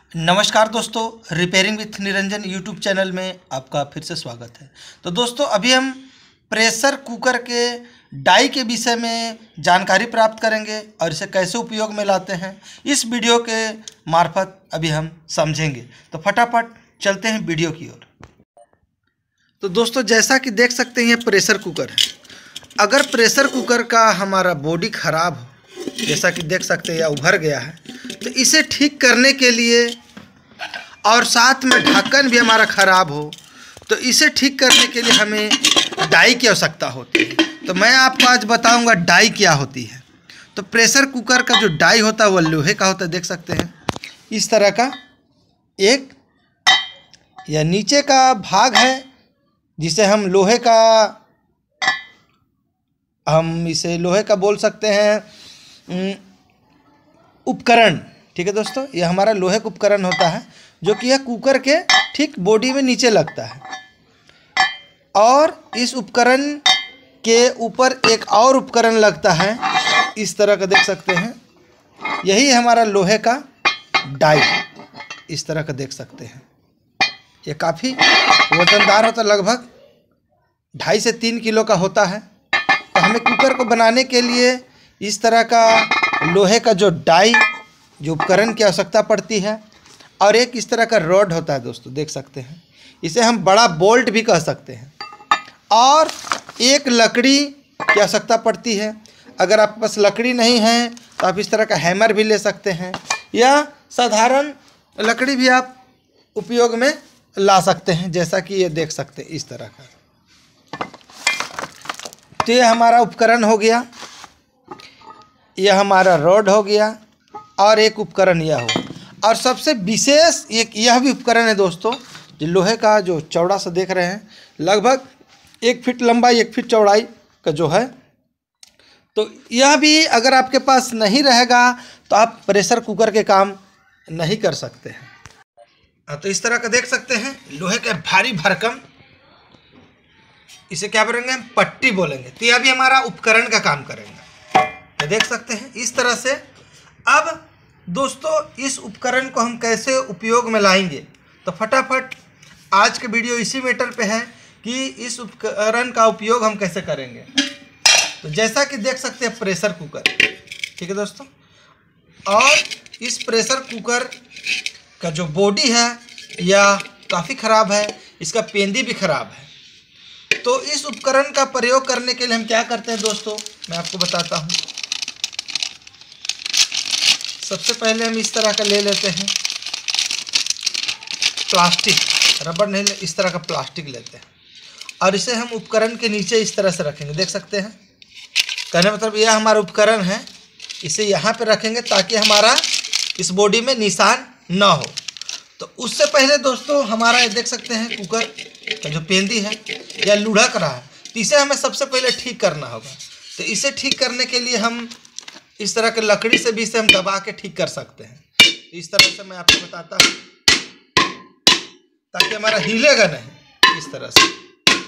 नमस्कार दोस्तों, repairing with Niranjan YouTube channel में आपका फिर से स्वागत है। तो दोस्तों, अभी हम प्रेशर कुकर के डाई के विषय में जानकारी प्राप्त करेंगे और इसे कैसे उपयोग में लाते हैं, इस वीडियो के मार्फत अभी हम समझेंगे। तो फटाफट चलते हैं वीडियो की ओर। तो दोस्तों, जैसा कि देख सकते हैं, ये प्रेशर कुकर है। अगर प्रेशर कुकर का हमारा बॉडी ख़राब हो, जैसा कि देख सकते हैं या उभर गया है, तो इसे ठीक करने के लिए और साथ में ढक्कन भी हमारा ख़राब हो, तो इसे ठीक करने के लिए हमें डाई की आवश्यकता होती है। तो मैं आपको आज बताऊंगा डाई क्या होती है। तो प्रेशर कुकर का जो डाई होता है वो लोहे का होता है। देख सकते हैं इस तरह का एक या नीचे का भाग है, जिसे हम लोहे का, हम इसे लोहे का बोल सकते हैं उपकरण। ठीक है दोस्तों, ये हमारा लोहे का उपकरण होता है जो कि यह कुकर के ठीक बॉडी में नीचे लगता है। और इस उपकरण के ऊपर एक और उपकरण लगता है, इस तरह का देख सकते हैं। यही हमारा लोहे का डाई, इस तरह का देख सकते हैं। ये काफ़ी वजनदार होता है, लगभग 2.5 से 3 किलो का होता है। तो हमें कुकर को बनाने के लिए इस तरह का लोहे का जो डाई, जो उपकरण की आवश्यकता पड़ती है। और एक इस तरह का रॉड होता है दोस्तों, देख सकते हैं। इसे हम बड़ा बोल्ट भी कह सकते हैं। और एक लकड़ी की आवश्यकता पड़ती है। अगर आपके पास लकड़ी नहीं है तो आप इस तरह का हैमर भी ले सकते हैं, या साधारण लकड़ी भी आप उपयोग में ला सकते हैं, जैसा कि ये देख सकते हैं इस तरह का। तो ये हमारा उपकरण हो गया, यह हमारा रॉड हो गया, और एक उपकरण यह हो। और सबसे विशेष एक यह भी उपकरण है दोस्तों, जो लोहे का, जो चौड़ा सा देख रहे हैं, लगभग 1 फीट लंबाई 1 फीट चौड़ाई का जो है। तो यह भी अगर आपके पास नहीं रहेगा तो आप प्रेशर कुकर के काम नहीं कर सकते हैं। तो इस तरह का देख सकते हैं लोहे के भारी भरकम, इसे क्या बोलेंगे हम, पट्टी बोलेंगे। तो यह भी हमारा उपकरण का काम करेंगे। तो देख सकते हैं इस तरह से। अब दोस्तों, इस उपकरण को हम कैसे उपयोग में लाएंगे, तो फटाफट आज के वीडियो इसी मैटर पे है कि इस उपकरण का उपयोग हम कैसे करेंगे। तो जैसा कि देख सकते हैं प्रेशर कुकर, ठीक है दोस्तों। और इस प्रेशर कुकर का जो बॉडी है यह काफ़ी ख़राब है, इसका पेंदी भी ख़राब है। तो इस उपकरण का प्रयोग करने के लिए हम क्या करते हैं दोस्तों, मैं आपको बताता हूँ। सबसे पहले हम इस तरह का ले लेते हैं प्लास्टिक, रबड़ नहीं, इस तरह का प्लास्टिक लेते हैं और इसे हम उपकरण के नीचे इस तरह से रखेंगे। देख सकते हैं, कहने मतलब यह हमारा उपकरण है, इसे यहाँ पे रखेंगे ताकि हमारा इस बॉडी में निशान ना हो। तो उससे पहले दोस्तों, हमारा ये देख सकते हैं कुकर का जो पेंदी है या लुढ़क रहा है, तो इसे हमें सबसे पहले ठीक करना होगा। तो इसे ठीक करने के लिए हम इस तरह के लकड़ी से भी इसे हम दबा के ठीक कर सकते हैं। इस तरह से मैं आपको बताता हूँ, ताकि हमारा हिलेगा नहीं। इस तरह से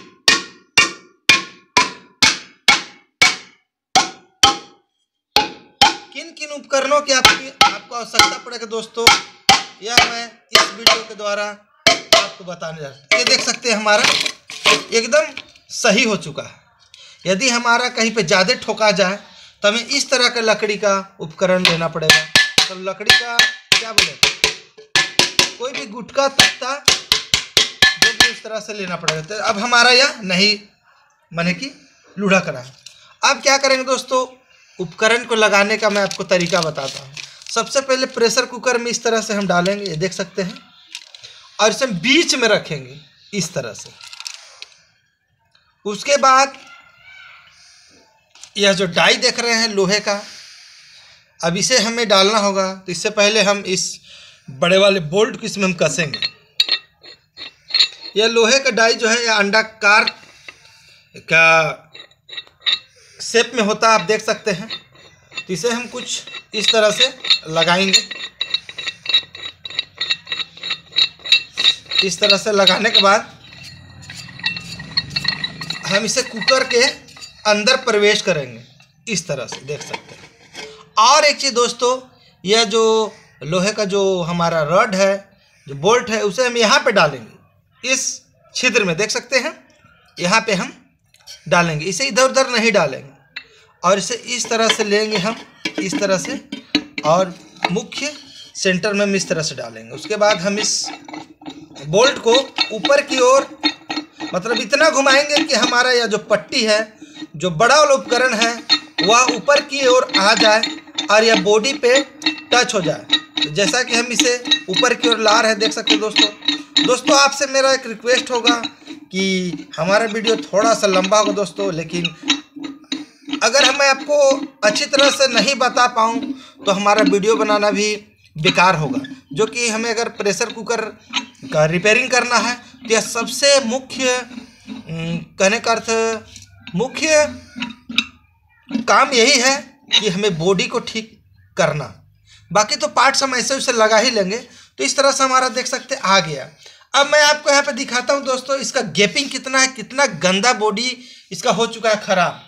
किन किन उपकरणों की आपको आवश्यकता पड़ेगा दोस्तों, यह मैं इस वीडियो के द्वारा आपको बताने जा रहा हूँ। ये देख सकते हैं हमारा एकदम सही हो चुका है। यदि हमारा कहीं पे ज़्यादा ठोका जाए तो हमें इस तरह का लकड़ी का उपकरण लेना पड़ेगा। तो लकड़ी का क्या बोले, कोई भी गुटका, तख्ता, जो भी इस तरह से लेना पड़ेगा। तो अब हमारा यह नहीं माने कि लुढ़क रहा है। अब क्या करेंगे दोस्तों, उपकरण को लगाने का मैं आपको तरीका बताता हूँ। सबसे पहले प्रेशर कुकर में इस तरह से हम डालेंगे, ये देख सकते हैं, और इसे हम बीच में रखेंगे इस तरह से। उसके बाद यह जो डाई देख रहे हैं लोहे का, अब इसे हमें डालना होगा। तो इससे पहले हम इस बड़े वाले बोल्ट को इसमें हम कसेंगे। यह लोहे का डाई जो है यह अंडाकार का शेप में होता है, आप देख सकते हैं। तो इसे हम कुछ इस तरह से लगाएंगे। इस तरह से लगाने के बाद हम इसे कुकर के अंदर प्रवेश करेंगे, इस तरह से देख सकते हैं। और एक चीज़ दोस्तों, यह जो लोहे का जो हमारा रॉड है, जो बोल्ट है, उसे हम यहाँ पे डालेंगे। इस छिद्र में देख सकते हैं, यहाँ पे हम डालेंगे। इसे इधर उधर नहीं डालेंगे और इसे इस तरह से लेंगे हम, इस तरह से, और मुख्य सेंटर में हम इस तरह से डालेंगे। उसके बाद हम इस बोल्ट को ऊपर की ओर मतलब इतना घुमाएंगे कि हमारा यह जो पट्टी है, जो बड़ा वाला उपकरण है, वह ऊपर की ओर आ जाए और यह बॉडी पे टच हो जाए। तो जैसा कि हम इसे ऊपर की ओर ला रहे हैं, देख सकते हैं दोस्तों आपसे मेरा एक रिक्वेस्ट होगा कि हमारा वीडियो थोड़ा सा लंबा होगा दोस्तों, लेकिन अगर मैं आपको अच्छी तरह से नहीं बता पाऊँ तो हमारा वीडियो बनाना भी बेकार होगा। जो कि हमें अगर प्रेशर कुकर का रिपेयरिंग करना है तो यह सबसे मुख्य, कहने का अर्थ मुख्य काम यही है कि हमें बॉडी को ठीक करना। बाकी तो पार्ट्स हम ऐसे उसे लगा ही लेंगे। तो इस तरह से हमारा देख सकते आ गया। अब मैं आपको यहाँ पे दिखाता हूँ दोस्तों, इसका गैपिंग कितना है, कितना गंदा बॉडी इसका हो चुका है खराब।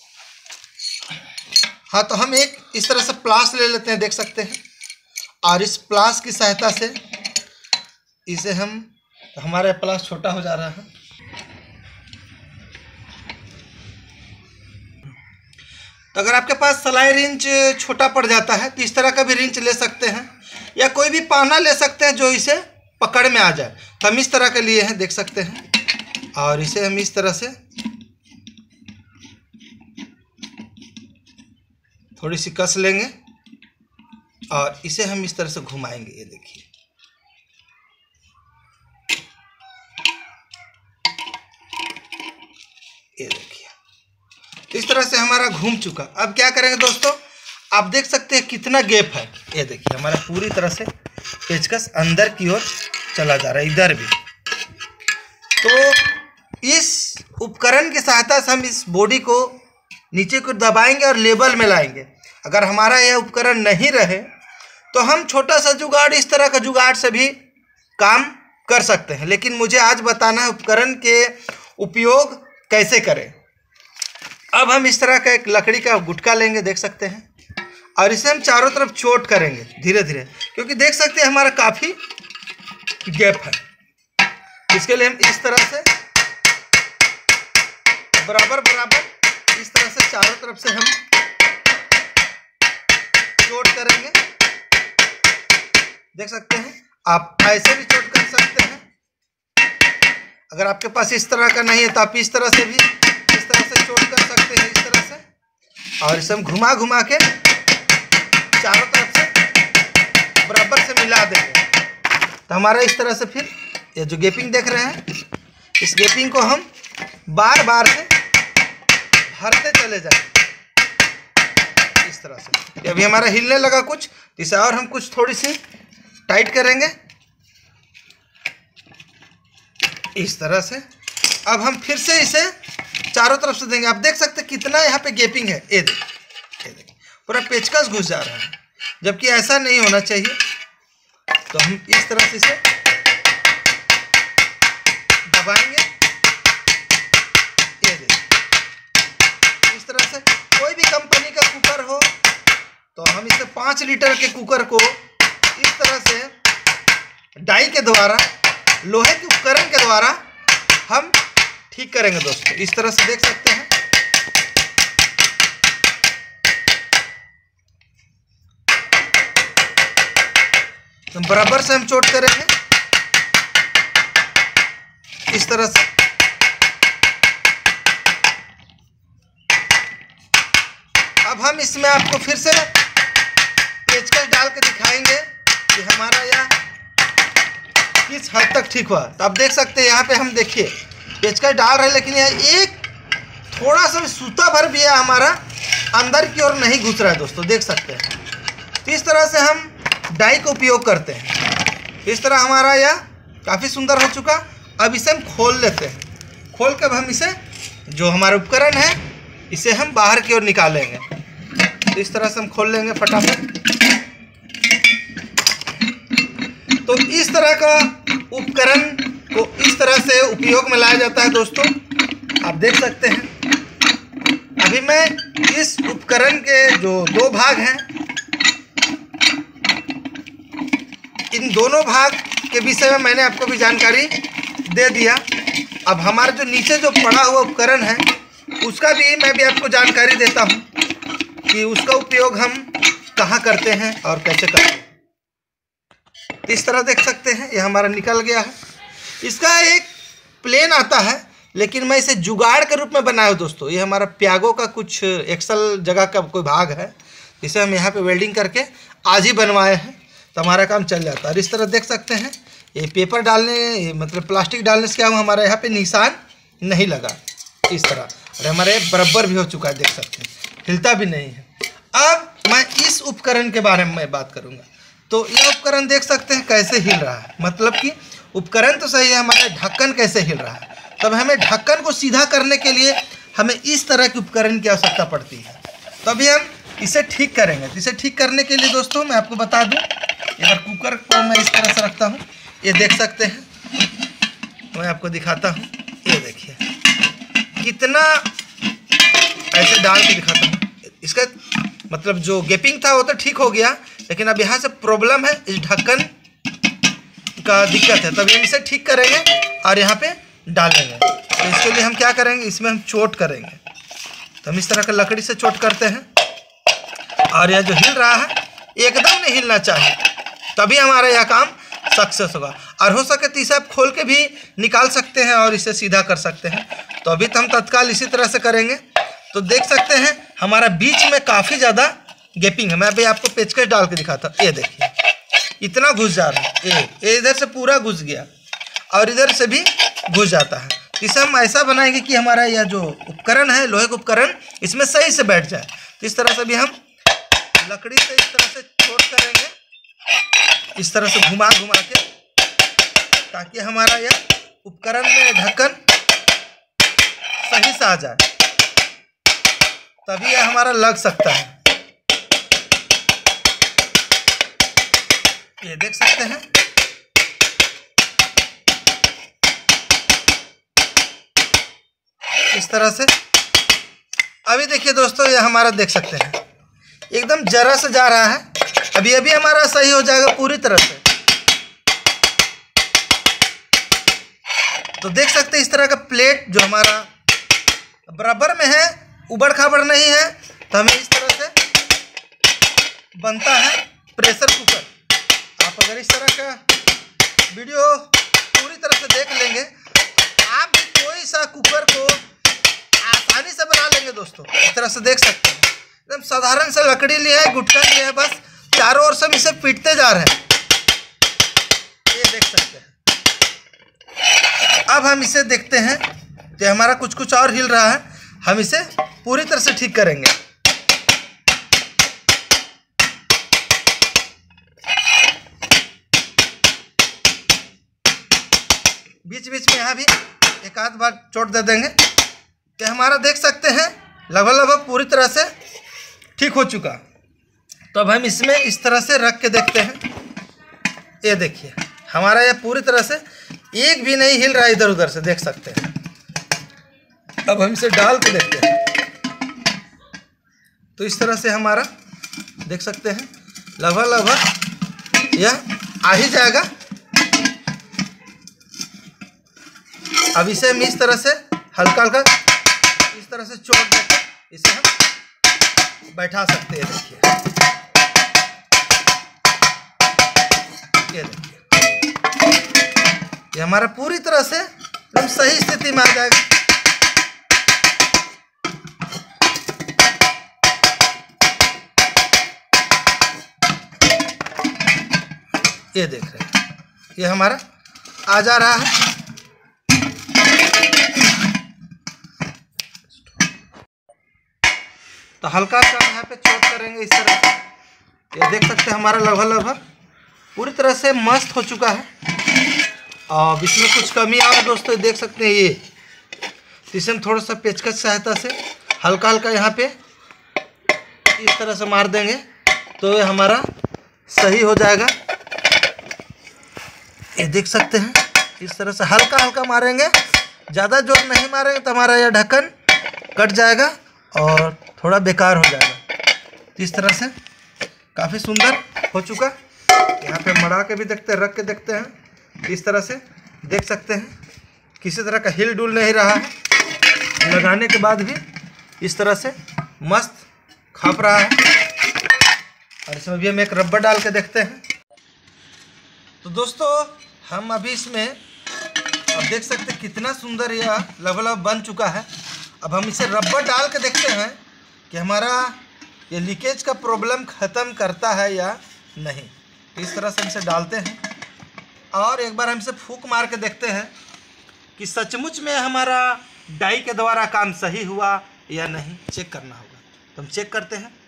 हाँ, तो हम एक इस तरह से प्लास ले लेते हैं, देख सकते हैं, और इस प्लास की सहायता से इसे हम, हमारा प्लास छोटा हो जा रहा है, तो अगर आपके पास सलाई रिंच छोटा पड़ जाता है तो इस तरह का भी रिंच ले सकते हैं, या कोई भी पाना ले सकते हैं जो इसे पकड़ में आ जाए। तो हम इस तरह के लिए हैं, देख सकते हैं, और इसे हम इस तरह से थोड़ी सी कस लेंगे और इसे हम इस तरह से घुमाएंगे। ये देखिए, ये देखिए, इस तरह से हमारा घूम चुका। अब क्या करेंगे दोस्तों, आप देख सकते हैं कितना गैप है। ये देखिए, हमारा पूरी तरह से पेचकस अंदर की ओर चला जा रहा है, इधर भी। तो इस उपकरण की सहायता से हम इस बॉडी को नीचे को दबाएंगे और लेवल में लाएंगे। अगर हमारा यह उपकरण नहीं रहे तो हम छोटा सा जुगाड़, इस तरह का जुगाड़ से भी काम कर सकते हैं। लेकिन मुझे आज बताना है उपकरण के उपयोग कैसे करें। अब हम इस तरह का एक लकड़ी का गुटका लेंगे, देख सकते हैं, और इसे हम चारों तरफ चोट करेंगे धीरे धीरे, क्योंकि देख सकते हैं हमारा काफ़ी गैप है। इसके लिए हम इस तरह से बराबर बराबर इस तरह से चारों तरफ से हम चोट करेंगे। देख सकते हैं, आप ऐसे भी चोट कर सकते हैं। अगर आपके पास इस तरह का नहीं है तो आप इस तरह से भी इस तरह से चोट कर सकते हैं, इस तरह से, और इसे हम घुमा घुमा के चारों तरफ से बराबर से मिला देंगे। तो हमारा इस तरह से फिर ये जो गैपिंग देख रहे हैं, इस गैपिंग को हम बार बार से भरते चले जाएंगे इस तरह से। अभी हमारा हिलने लगा कुछ, इसे और हम कुछ थोड़ी सी टाइट करेंगे इस तरह से। अब हम फिर से इसे चारों तरफ से देंगे। आप देख सकते हैं कितना यहाँ पे गैपिंग है। ये देखिए, पूरा पेचकस घुस जा रहा है, जबकि ऐसा नहीं होना चाहिए। तो हम इस तरह से इसे दबाएंगे। ये देखिए, इस तरह से कोई भी कंपनी का कुकर हो तो हम इसे 5 लीटर के कुकर को इस तरह से डाई के द्वारा, लोहे के उपकरण के द्वारा हम ठीक करेंगे दोस्तों। इस तरह से देख सकते हैं। तो बराबर से हम चोट करेंगे इस तरह से। अब हम इसमें आपको फिर से पेचकस डाल के दिखाएंगे कि हमारा यह किस हद तक ठीक हुआ। तो आप देख सकते हैं यहाँ पे हम देखिए पेचकस डाल रहे हैं, लेकिन यह एक थोड़ा सा सूता भर भी है हमारा अंदर की ओर नहीं घुस रहा है दोस्तों, देख सकते हैं। तो इस तरह से हम डाई का उपयोग करते हैं। इस तरह हमारा यह काफ़ी सुंदर हो चुका। अब इसे हम खोल लेते हैं। खोल कर हम इसे, जो हमारा उपकरण है, इसे हम बाहर की ओर निकालेंगे। तो इस तरह से हम खोल लेंगे फटाफट। तो इस तरह का उपकरण को इस तरह से उपयोग में लाया जाता है दोस्तों, आप देख सकते हैं। अभी मैं इस उपकरण के जो 2 भाग हैं इन दोनों भाग के विषय में मैंने आपको भी जानकारी दे दिया। अब हमारा जो नीचे जो पड़ा हुआ उपकरण है उसका भी मैं भी आपको जानकारी देता हूँ कि उसका उपयोग हम कहाँ करते हैं और कैसे करते हैं। इस तरह देख सकते हैं ये हमारा निकल गया है। इसका एक प्लेन आता है, लेकिन मैं इसे जुगाड़ के रूप में बनाया हूँ दोस्तों। ये हमारा प्यागो का कुछ एक्सल जगह का कोई भाग है, इसे हम यहाँ पे वेल्डिंग करके आज ही बनवाए हैं, तो हमारा काम चल जाता है। और इस तरह देख सकते हैं ये पेपर डालने मतलब प्लास्टिक डालने से क्या हुआ, हमारा यहाँ पे निशान नहीं लगा इस तरह, और हमारे बराबर भी हो चुका है, देख सकते हैं हिलता भी नहीं है। अब मैं इस उपकरण के बारे में मैं बात करूँगा। तो यह उपकरण देख सकते हैं कैसे हिल रहा है, मतलब कि उपकरण तो सही है, हमारा ढक्कन कैसे हिल रहा है। तब हमें ढक्कन को सीधा करने के लिए हमें इस तरह के उपकरण की आवश्यकता पड़ती है, तभी हम इसे ठीक करेंगे। तो इसे ठीक करने के लिए दोस्तों मैं आपको बता दूं, एक बार कुकर को मैं इस तरह से रखता हूं, ये देख सकते हैं, मैं आपको दिखाता हूं, ये देखिए कितना ऐसे डाल के दिखाता हूं। इसका मतलब जो गैपिंग था वो तो ठीक हो गया, लेकिन अब यहाँ से प्रॉब्लम है, इस ढक्कन का दिक्कत है, तभी हम इसे ठीक करेंगे और यहाँ पे डालेंगे। तो इसके लिए हम क्या करेंगे, इसमें हम चोट करेंगे। तो हम इस तरह का लकड़ी से चोट करते हैं, और यह जो हिल रहा है एकदम नहीं हिलना चाहिए, तभी हमारा यह काम सक्सेस होगा। और हो सके तो इसे आप खोल के भी निकाल सकते हैं और इसे सीधा कर सकते हैं। तो अभी तो हम तत्काल इसी तरह से करेंगे। तो देख सकते हैं हमारा बीच में काफ़ी ज़्यादा गैपिंग है। मैं अभी आपको पेचकस डाल के दिखाता हूँ, ये देखिए इतना घुस जा रहा है, ये इधर से पूरा घुस गया और इधर से भी घुस जाता है। इसे हम ऐसा बनाएंगे कि हमारा यह जो उपकरण है, लोहे का उपकरण, इसमें सही से बैठ जाए। तो इस तरह से भी हम लकड़ी से इस तरह से चोट करेंगे, इस तरह से घुमा घुमा के, ताकि हमारा यह उपकरण में ढक्कन सही से आ जाए, तभी यह हमारा लग सकता है। ये देख सकते हैं इस तरह से। अभी देखिए दोस्तों, ये हमारा देख सकते हैं एकदम जरा से जा रहा है, अभी अभी हमारा सही हो जाएगा पूरी तरह से। तो देख सकते हैं इस तरह का प्लेट जो हमारा बराबर में है, उबड़ खाबड़ नहीं है, तो हमें इस तरह से बनता है प्रेशर कुकर। आप अगर इस तरह का वीडियो पूरी तरह से देख लेंगे, आप भी कोई सा कुकर को आसानी से बना लेंगे दोस्तों। इस तरह से देख सकते हैं एकदम साधारण सा लकड़ी लिया है, गुटका लिया है, बस चारों ओर से हम इसे पीटते जा रहे हैं, ये देख सकते हैं। अब हम इसे देखते हैं कि हमारा कुछ कुछ और हिल रहा है, हम इसे पूरी तरह से ठीक करेंगे। बीच बीच में यहाँ भी एक आध बार चोट दे देंगे कि हमारा देख सकते हैं लगभग पूरी तरह से ठीक हो चुका। तो अब हम इसमें इस तरह से रख के देखते हैं, ये देखिए हमारा यह पूरी तरह से एक भी नहीं हिल रहा है इधर उधर से, देख सकते हैं। अब हम इसे डाल के देखते हैं, तो इस तरह से हमारा देख सकते हैं लगभग यह आ ही जाएगा। अब इसे हम इस तरह से हल्का हल्का इस तरह से चोट देकर इसे हम बैठा सकते हैं। देखिए ये देखिए, ये हमारा पूरी तरह से एकदम सही स्थिति में आ जाएगा। ये देख रहे हैं, ये हमारा आ जा रहा है। तो हल्का सा यहाँ पे चोट करेंगे इस तरह से, ये देख सकते हैं हमारा लगभग पूरी तरह से मस्त हो चुका है। और इसमें कुछ कमी आ रहा है दोस्तों, देख सकते हैं ये, इसे हम थोड़ा सा पेचकस सहायता से हल्का हल्का यहाँ पे इस तरह से मार देंगे, तो ये हमारा सही हो जाएगा। ये देख सकते हैं इस तरह से हल्का हल्का मारेंगे, ज़्यादा जोर नहीं मारेंगे तो हमारा यह ढक्कन कट जाएगा और थोड़ा बेकार हो जाएगा। तो इस तरह से काफ़ी सुंदर हो चुका। यहाँ पे मड़ा के भी देखते हैं, रख के देखते हैं। इस तरह से देख सकते हैं किसी तरह का हिल डुल नहीं रहा है। लगाने के बाद भी इस तरह से मस्त खप रहा है। और इसमें भी हम एक रबर डाल के देखते हैं। तो दोस्तों हम अभी इसमें अब देख सकते हैं कितना सुंदर यह लगभग बन चुका है। अब हम इसे रबर डाल के देखते हैं कि हमारा ये लीकेज का प्रॉब्लम ख़त्म करता है या नहीं। इस तरह से हम इसे डालते हैं और एक बार हम इसे फूंक मार के देखते हैं कि सचमुच में हमारा डाई के द्वारा काम सही हुआ या नहीं। चेक करना होगा, तो हम चेक करते हैं।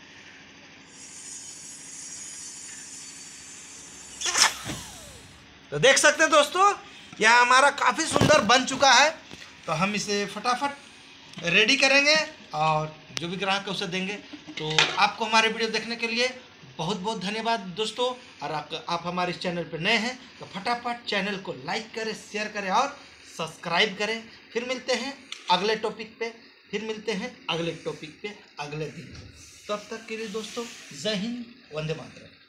तो देख सकते हैं दोस्तों यह हमारा काफ़ी सुंदर बन चुका है। तो हम इसे फटाफट रेडी करेंगे और जो भी ग्राहक है उसे देंगे। तो आपको हमारे वीडियो देखने के लिए बहुत बहुत धन्यवाद दोस्तों। और आप हमारे इस चैनल पर नए हैं तो फटाफट चैनल को लाइक करें, शेयर करें और सब्सक्राइब करें। फिर मिलते हैं अगले टॉपिक पे, अगले दिन। तब तक के लिए दोस्तों जय हिंद, वंदे मातरम।